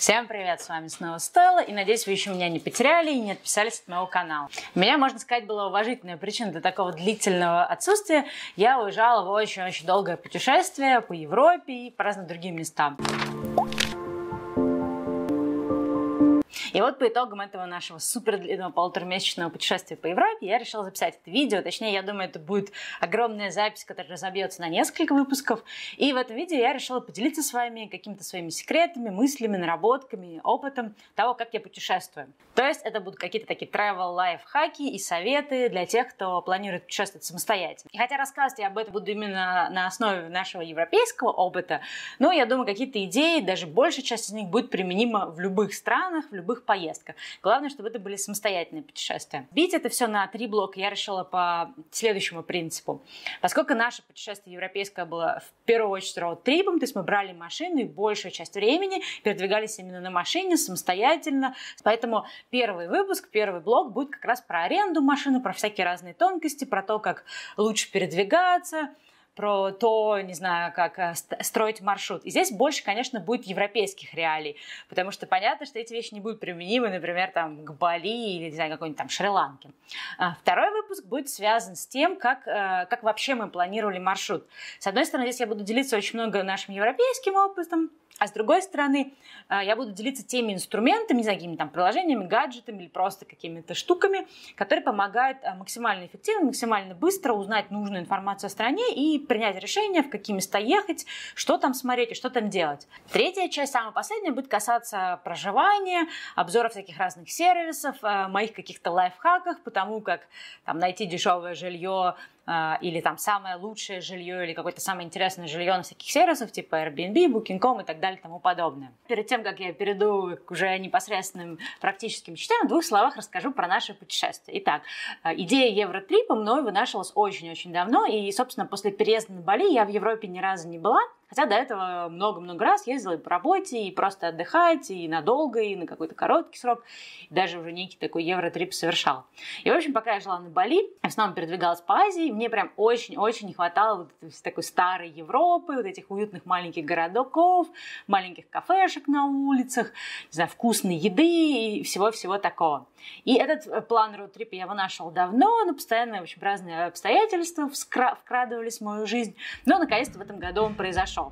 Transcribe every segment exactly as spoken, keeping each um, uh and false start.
Всем привет, с вами снова Стелла, и надеюсь, вы еще меня не потеряли и не отписались от моего канала. У меня, можно сказать, была уважительная причина для такого длительного отсутствия. Я уезжала в очень-очень долгое путешествие по Европе и по разным другим местам. И вот по итогам этого нашего супер длинного полуторамесячного путешествия по Европе я решила записать это видео. Точнее, я думаю, это будет огромная запись, которая разобьется на несколько выпусков. И в этом видео я решила поделиться с вами какими-то своими секретами, мыслями, наработками, опытом того, как я путешествую. То есть это будут какие-то такие travel лайфхаки и советы для тех, кто планирует путешествовать самостоятельно. И хотя рассказывать я об этом буду именно на основе нашего европейского опыта, но я думаю, какие-то идеи, даже большая часть из них будет применима в любых странах, в любых поездках. Главное, чтобы это были самостоятельные путешествия. Бить это все на три блока я решила по следующему принципу. Поскольку наше путешествие европейское было в первую очередь роуд-трипом, то есть мы брали машину и большую часть времени передвигались именно на машине самостоятельно. Поэтому первый выпуск, первый блок будет как раз про аренду машины, про всякие разные тонкости, про то, как лучше передвигаться, про то, не знаю, как строить маршрут. И здесь больше, конечно, будет европейских реалий, потому что понятно, что эти вещи не будут применимы, например, там, к Бали или, не знаю, какой-нибудь там Шри-Ланке. Второй выпуск будет связан с тем, как, как вообще мы планировали маршрут. С одной стороны, здесь я буду делиться очень много нашим европейским опытом, а с другой стороны, я буду делиться теми инструментами, не знаю, какими там приложениями, гаджетами или просто какими-то штуками, которые помогают максимально эффективно, максимально быстро узнать нужную информацию о стране и принять решение, в какие места ехать, что там смотреть и что там делать. Третья часть, самая последняя, будет касаться проживания, обзоров всяких разных сервисов, моих каких-то лайфхаков по тому, как там, найти дешевое жилье, или там самое лучшее жилье, или какое-то самое интересное жилье на всяких сервисах, типа Airbnb, букинг точка ком и так далее и тому подобное. Перед тем, как я перейду к уже непосредственным практическим частям, в двух словах расскажу про наше путешествие. Итак, идея Евротрипа мной вынашивалась очень-очень давно, и, собственно, после переезда на Бали я в Европе ни разу не была, хотя до этого много-много раз ездила и по работе, и просто отдыхать, и надолго, и на какой-то короткий срок, и даже уже некий такой евротрип совершала. И, в общем, пока я жила на Бали, я в основном передвигалась по Азии, мне прям очень-очень не хватало вот этой такой старой Европы, вот этих уютных маленьких городков, маленьких кафешек на улицах, не знаю, вкусной еды и всего-всего такого. И этот план роуд-трипа я вынашивала давно, но постоянно, в общем, разные обстоятельства вкрадывались в мою жизнь, но, наконец-то, в этом году он произошел.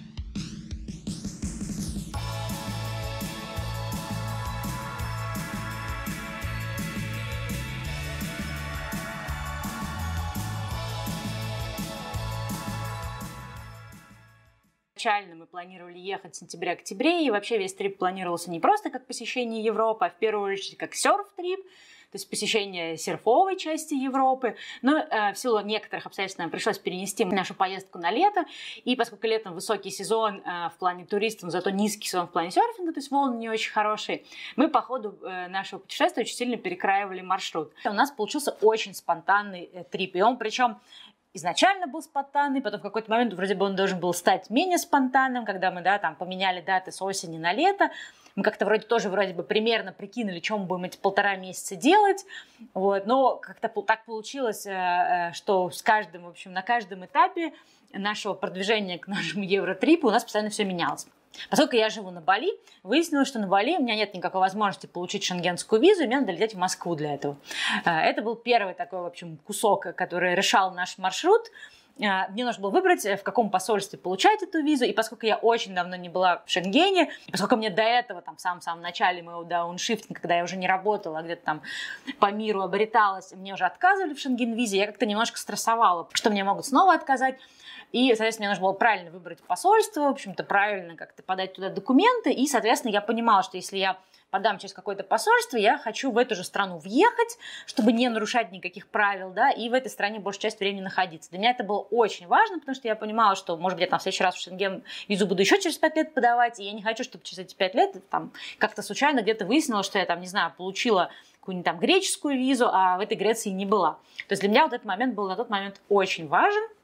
Изначально мы планировали ехать в сентябре-октябре, и вообще весь трип планировался не просто как посещение Европы, а в первую очередь как серф-трип, то есть посещение серфовой части Европы. Но э, в силу некоторых обстоятельств нам пришлось перенести нашу поездку на лето, и поскольку летом высокий сезон э, в плане туристов, но зато низкий сезон в плане серфинга, то есть волны не очень хорошие, мы по ходу э, нашего путешествия очень сильно перекраивали маршрут. У нас получился очень спонтанный э, трип, и он причем изначально был спонтанный, потом в какой-то момент вроде бы он должен был стать менее спонтанным, когда мы, да, там, поменяли даты с осени на лето. Мы как-то вроде тоже вроде бы примерно прикинули, что мы будем эти полтора месяца делать. Вот. Но как-то так получилось, что с каждым, в общем, на каждом этапе нашего продвижения к нашему евротрипу у нас постоянно все менялось. Поскольку я живу на Бали, выяснилось, что на Бали у меня нет никакой возможности получить шенгенскую визу, и мне надо лететь в Москву для этого. Это был первый такой, в общем, кусок, который решал наш маршрут. Мне нужно было выбрать, в каком посольстве получать эту визу, и поскольку я очень давно не была в Шенгене, и поскольку мне до этого, там, в самом-самом начале моего дауншифтинга, когда я уже не работала, а где-то там по миру обреталась, мне уже отказывали в Шенген-визе, я как-то немножко стрессовала, что мне могут снова отказать. И, соответственно, мне нужно было правильно выбрать посольство, в общем-то, правильно как-то подать туда документы. И, соответственно, я понимала, что если я подам через какое-то посольство, я хочу в эту же страну въехать, чтобы не нарушать никаких правил, да, и в этой стране большую часть времени находиться. Для меня это было очень важно, потому что я понимала, что, может быть, я там в следующий раз в Шенген визу буду еще через пять лет подавать, и я не хочу, чтобы через эти пять лет там как-то случайно где-то выяснилось, что я там, не знаю, получила какую-нибудь там греческую визу, а в этой Греции не была. То есть для меня вот этот момент был на тот момент очень важен.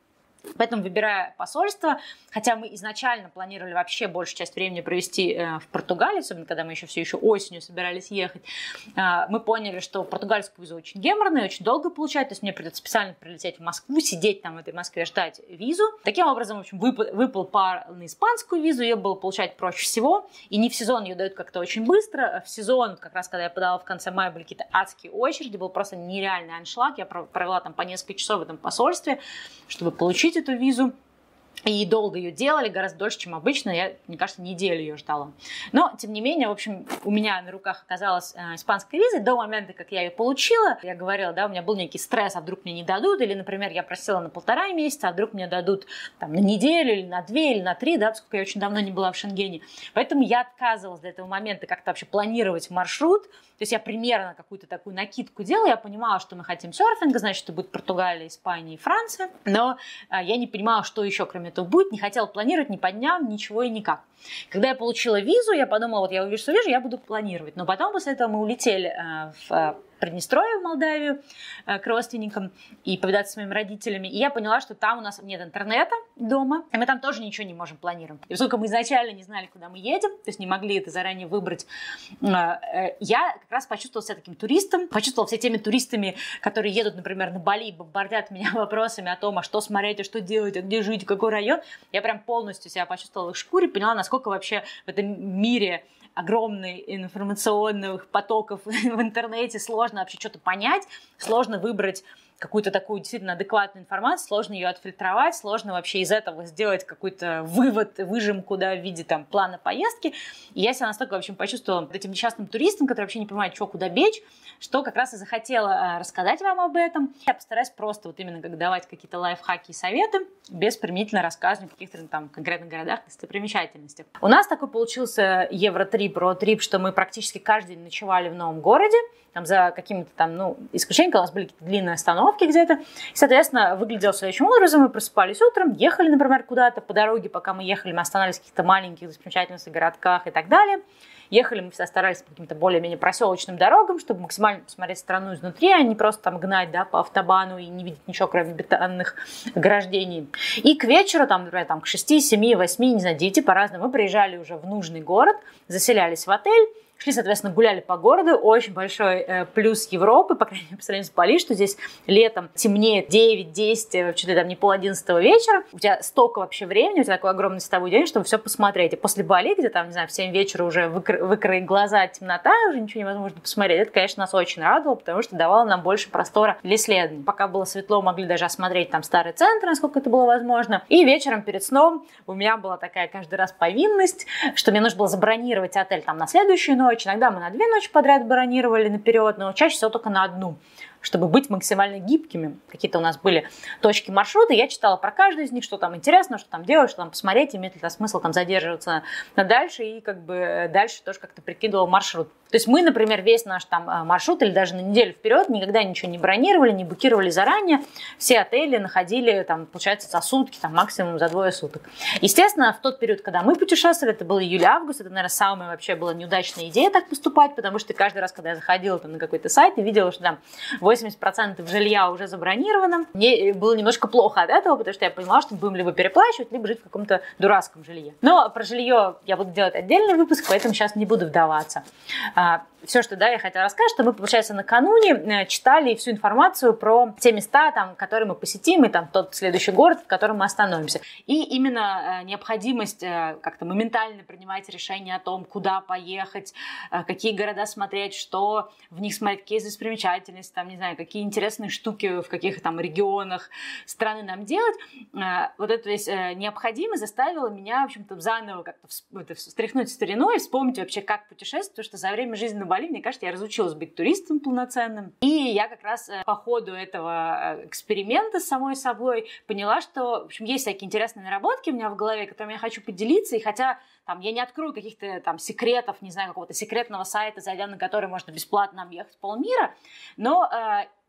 Поэтому, выбирая посольство, хотя мы изначально планировали вообще большую часть времени провести в Португалии, особенно когда мы еще все еще осенью собирались ехать, мы поняли, что португальскую визу очень геморная, очень долго получать, то есть мне придется специально прилететь в Москву, сидеть там в этой Москве, ждать визу. Таким образом, в общем, выпал, выпал пар на испанскую визу, ее было получать проще всего, и не в сезон ее дают как-то очень быстро, в сезон, как раз когда я подала в конце мая, были какие-то адские очереди, был просто нереальный аншлаг, я провела там по несколько часов в этом посольстве, чтобы получить эту визу. И долго ее делали, гораздо дольше, чем обычно. Я, мне кажется, неделю ее ждала. Но, тем не менее, в общем, у меня на руках оказалась э, испанская виза. До момента, как я ее получила, я говорила, да, у меня был некий стресс, а вдруг мне не дадут. Или, например, я просила на полтора месяца, а вдруг мне дадут там, на неделю, или на две, или на три, да, поскольку я очень давно не была в Шенгене. Поэтому я отказывалась до этого момента как-то вообще планировать маршрут. То есть я примерно какую-то такую накидку делала. Я понимала, что мы хотим серфинга, значит, это будет Португалия, Испания и Франция. Но э, я не понимала, что еще, кроме этого, будет, не хотела планировать ни по дням, ничего и никак. Когда я получила визу, я подумала, вот я увижу, что вижу, я буду планировать. Но потом после этого мы улетели э, в Приднестровье, в Молдавию, э, к родственникам и повидаться с моими родителями. И я поняла, что там у нас нет интернета дома, и мы там тоже ничего не можем планировать. И поскольку мы изначально не знали, куда мы едем, то есть не могли это заранее выбрать, э, э, я как раз почувствовала себя таким туристом, почувствовала все теми туристами, которые едут, например, на Бали и бомбардят меня вопросами о том, а что смотреть, а что делать, а где жить, какой район. Я прям полностью себя почувствовала в их шкуре, поняла, насколько вообще в этом мире огромных информационных потоков в интернете сложно вообще что-то понять, сложно выбрать какую-то такую действительно адекватную информацию, сложно ее отфильтровать, сложно вообще из этого сделать какой-то вывод, выжимку, да, в виде там плана поездки. И я себя настолько, в общем, почувствовала этим несчастным туристом, который вообще не понимает, что куда бечь, что как раз и захотела рассказать вам об этом. Я постараюсь просто вот именно как давать какие-то лайфхаки и советы без применительно рассказывания о каких-то там конкретных городах, достопримечательностях. У нас такой получился евротрип, роад-трип, что мы практически каждый день ночевали в новом городе, там за какими-то там, ну, исключениями, у нас были какие-то длинные остановки где-то. И, соответственно, выглядело следующим образом. Мы просыпались утром, ехали, например, куда-то по дороге, пока мы ехали, мы останавливались в каких-то маленьких достопримечательностях, городках и так далее. Ехали мы всегда старались по каким-то более-менее проселочным дорогам, чтобы максимально посмотреть страну изнутри, а не просто там гнать, да, по автобану и не видеть ничего, кроме бетонных ограждений. И к вечеру, там, например, там, к шести, семи, восьми, не знаю, девяти по-разному, мы приезжали уже в нужный город, заселялись в отель, шли, соответственно, гуляли по городу. Очень большой э, плюс Европы, по крайней мере, по сравнению с Бали, что здесь летом темнеет девять-десять, вообще там не пол одиннадцатого вечера. У тебя столько вообще времени, у тебя такой огромный световой день, чтобы все посмотреть. И после Бали, где там, не знаю, в семь вечера уже выкро- выкроет глаза темнота, уже ничего невозможно посмотреть. Это, конечно, нас очень радовало, потому что давало нам больше простора для исследований. Пока было светло, могли даже осмотреть там старый центр, насколько это было возможно. И вечером перед сном у меня была такая каждый раз повинность, что мне нужно было забронировать отель там на следующую ночь. Иногда мы на две ночи подряд бронировали наперед, но чаще всего только на одну, чтобы быть максимально гибкими. Какие-то у нас были точки маршрута, я читала про каждую из них, что там интересно, что там делать, что там посмотреть, имеет ли это смысл там задерживаться на дальше, и как бы дальше тоже как-то прикидывала маршрут. То есть мы, например, весь наш там маршрут или даже на неделю вперед никогда ничего не бронировали, не букировали заранее. Все отели находили, там, получается, за сутки, там, максимум за двое суток. Естественно, в тот период, когда мы путешествовали, это был июль-август, это, наверное, самая вообще была неудачная идея так поступать, потому что каждый раз, когда я заходила там, на какой-то сайт и видела, что там восемьдесят процентов жилья уже забронировано, мне было немножко плохо от этого, потому что я понимала, что мы будем либо переплачивать, либо жить в каком-то дурацком жилье. Но про жилье я буду делать отдельный выпуск, поэтому сейчас не буду вдаваться. Все, что да, я хотела рассказать, что мы, получается, накануне читали всю информацию про те места, там, которые мы посетим, и там тот следующий город, в котором мы остановимся. И именно необходимость как-то моментально принимать решение о том, куда поехать, какие города смотреть, что в них смотреть, какие достопримечательности, там, не знаю, какие интересные штуки в каких там регионах страны нам делать. Вот эта весь необходимость заставила меня, в общем-то, заново как-то встряхнуть старину и вспомнить вообще, как путешествовать, потому что за время жизни на Бали, мне кажется, я разучилась быть туристом полноценным. И я как раз по ходу этого эксперимента с самой собой поняла, что, в общем, есть всякие интересные наработки у меня в голове, которыми я хочу поделиться. И хотя там, я не открою каких-то там секретов, не знаю, какого-то секретного сайта, зайдя на который можно бесплатно объехать полмира, но э,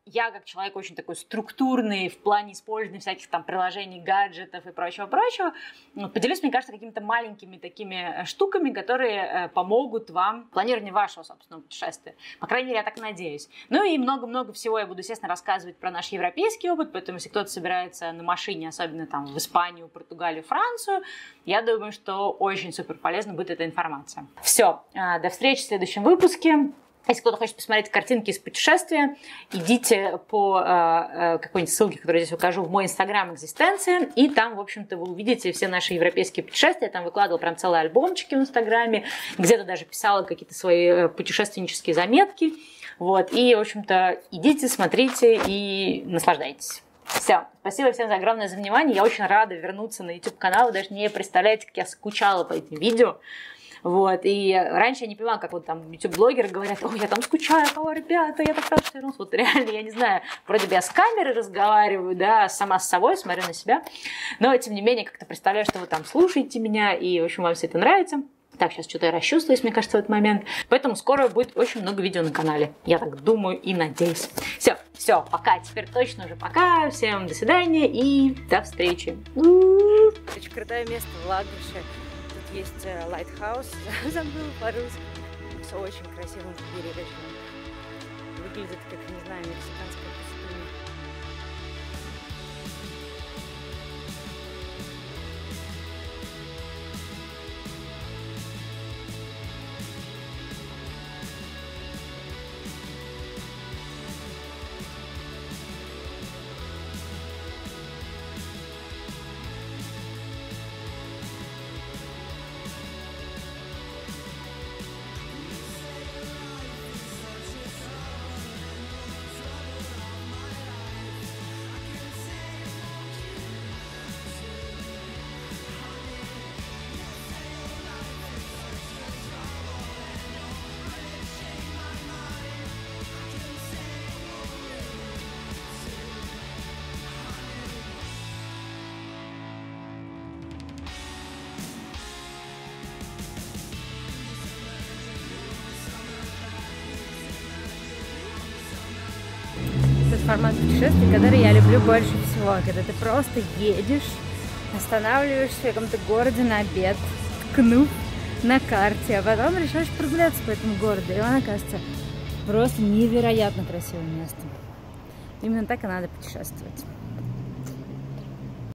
я как человек очень такой структурный в плане использования всяких там приложений, гаджетов и прочего-прочего, поделюсь, мне кажется, какими-то маленькими такими штуками, которые помогут вам в планировании вашего собственного путешествия. По крайней мере, я так надеюсь. Ну и много-много всего я буду, естественно, рассказывать про наш европейский опыт, поэтому если кто-то собирается на машине, особенно там в Испанию, Португалию, Францию, я думаю, что очень супер полезна будет эта информация. Все, до встречи в следующем выпуске. Если кто-то хочет посмотреть картинки из путешествия, идите по э, какой-нибудь ссылке, которую я здесь укажу, в мой инстаграм «Экзистенция», и там, в общем-то, вы увидите все наши европейские путешествия. Я там выкладывала прям целые альбомчики в инстаграме, где-то даже писала какие-то свои путешественнические заметки. Вот. И, в общем-то, идите, смотрите и наслаждайтесь. Все. Спасибо всем за огромное за внимание. Я очень рада вернуться на YouTube-канал. Вы даже не представляете, как я скучала по этим видео. Вот, и раньше я не понимала, как вот там YouTube-блогеры говорят: ой, я там скучаю, о, ребята, я так рада, что вернулся. Вот реально, я не знаю, вроде бы я с камерой разговариваю, да, сама с собой, смотрю на себя, но, тем не менее, как-то представляю, что вы там слушаете меня, и, в общем, вам все это нравится. Так, сейчас что-то я расчувствуюсь, мне кажется, в этот момент. Поэтому скоро будет очень много видео на канале. Я так думаю и надеюсь. Все, все, пока, теперь точно уже пока. Всем до свидания и до встречи. Очень крутое место в Лагуше. Есть лайтхаус, забыла по-русски, с очень красивым побережьем. Выглядит как, не знаю, мексиканская пустыня. Формат путешествий, который я люблю больше всего, когда ты просто едешь, останавливаешься в каком-то городе на обед, ткнув на карте, а потом решаешь прогуляться по этому городу, и он оказывается просто невероятно красивым местом. Именно так и надо путешествовать.